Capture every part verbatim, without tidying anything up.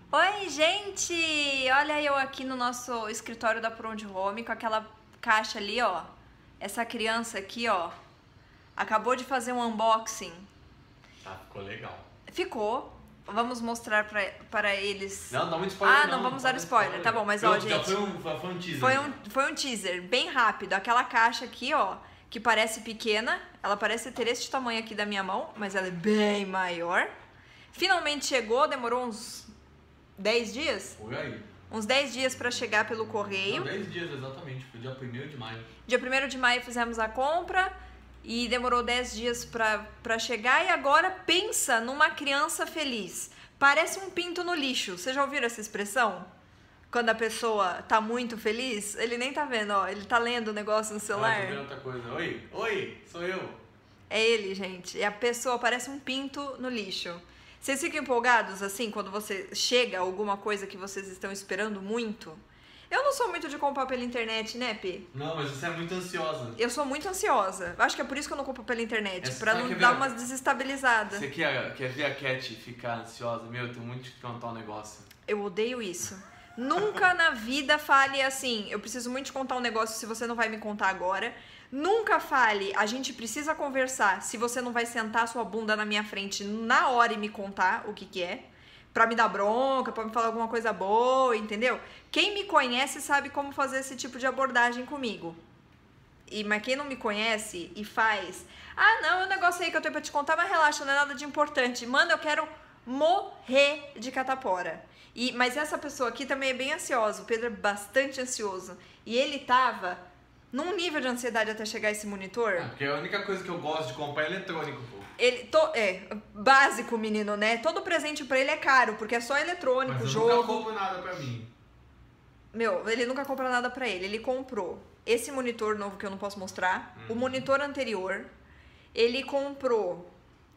Oi, gente! Olha eu aqui no nosso escritório da Prond Home com aquela caixa ali, ó. Essa criança aqui, ó, acabou de fazer um unboxing. Tá, ficou legal. Ficou. Vamos mostrar pra, para eles. Não, dá muito spoiler. Ah, não, não vamos dar spoiler. spoiler. Tá bom, mas ó, gente. Já foi um, foi um teaser. Foi um, foi um teaser, bem rápido. Aquela caixa aqui, ó, que parece pequena. Ela parece ter este tamanho aqui da minha mão, mas ela é bem maior. Finalmente chegou, demorou uns dez dias? Foi aí. Uns dez dias pra chegar pelo correio. Não, dez dias exatamente, foi dia primeiro de maio. Dia primeiro de maio fizemos a compra e demorou dez dias pra, pra chegar. E agora pensa numa criança feliz. Parece um pinto no lixo. Vocês já ouviram essa expressão? Quando a pessoa tá muito feliz, ele nem tá vendo, ó. Ele tá lendo o negócio no celular. Ah, tô vendo outra coisa. Oi, oi, sou eu. É ele, gente. E a pessoa parece um pinto no lixo. Vocês ficam empolgados, assim, quando você chega alguma coisa que vocês estão esperando muito? Eu não sou muito de comprar pela internet, né, P? Não, mas você é muito ansiosa. Eu sou muito ansiosa. Acho que é por isso que eu não compro pela internet, Essa, pra não dar umas desestabilizadas. Você quer, quer ver a Cat ficar ansiosa? Meu, eu tenho muito de contar um negócio. Eu odeio isso. Nunca na vida fale assim, eu preciso muito te contar um negócio se você não vai me contar agora. Nunca fale, a gente precisa conversar, se você não vai sentar sua bunda na minha frente na hora e me contar o que que é. Pra me dar bronca, pra me falar alguma coisa boa, entendeu? Quem me conhece sabe como fazer esse tipo de abordagem comigo. E, mas quem não me conhece e faz... Ah, não, é um negócio aí que eu tenho pra te contar, mas relaxa, não é nada de importante. Mano, eu quero morrer de catapora. E, mas essa pessoa aqui também é bem ansiosa. O Pedro é bastante ansioso. E ele tava num nível de ansiedade até chegar esse monitor. Ah, porque a única coisa que eu gosto de comprar é eletrônico, pô. Ele, to, é, básico, menino, né? Todo presente pra ele é caro, porque é só eletrônico, mas eu jogo. nunca compro nada pra mim. Meu, ele nunca compra nada pra ele. Ele comprou esse monitor novo que eu não posso mostrar, uhum. O monitor anterior. Ele comprou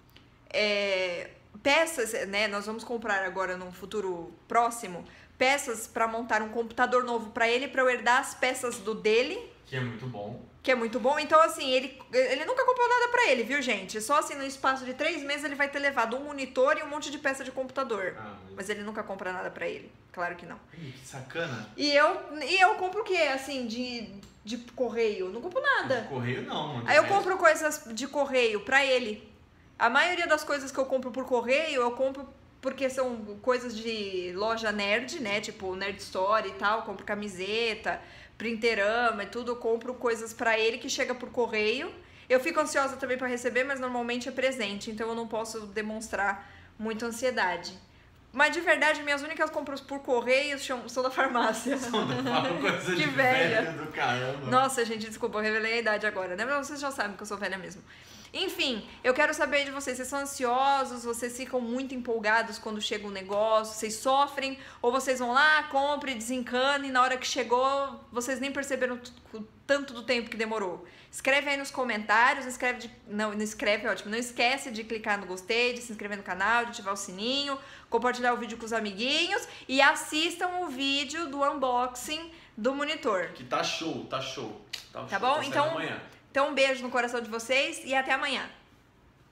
é, peças, né? Nós vamos comprar agora num futuro próximo peças pra montar um computador novo pra ele, pra eu herdar as peças do dele. Que é muito bom. Que é muito bom. Então, assim, ele, ele nunca comprou nada pra ele, viu, gente? Só assim, no espaço de três meses, ele vai ter levado um monitor e um monte de peça de computador. Ah, mas... mas ele nunca compra nada pra ele. Claro que não. Ih, que sacana. E eu, e eu compro o quê, assim, de, de correio? Não compro nada. De correio, não. Mano. Aí eu compro coisas de correio pra ele. A maioria das coisas que eu compro por correio, eu compro porque são coisas de loja nerd, né? Tipo, Nerd Store e tal. Eu compro camiseta, printerama e tudo. Eu compro coisas pra ele que chega por correio. Eu fico ansiosa também pra receber, mas normalmente é presente. Então eu não posso demonstrar muita ansiedade. Mas de verdade, minhas únicas compras por correio são da farmácia. São da coisa que de velha. velho do caramba. Nossa, gente, desculpa, eu revelei a idade agora, né? Mas vocês já sabem que eu sou velha mesmo. Enfim, eu quero saber de vocês, vocês são ansiosos, vocês ficam muito empolgados quando chega um negócio, vocês sofrem, ou vocês vão lá, compram, desencanam e na hora que chegou, vocês nem perceberam o tanto do tempo que demorou. Escreve aí nos comentários, escreve de... não, não escreve, é ótimo, não esquece de clicar no gostei, de se inscrever no canal, de ativar o sininho, compartilhar o vídeo com os amiguinhos e assistam o vídeo do unboxing do monitor. Que tá show, tá show. Tá, tá show, bom? Então... Então, um beijo no coração de vocês e até amanhã.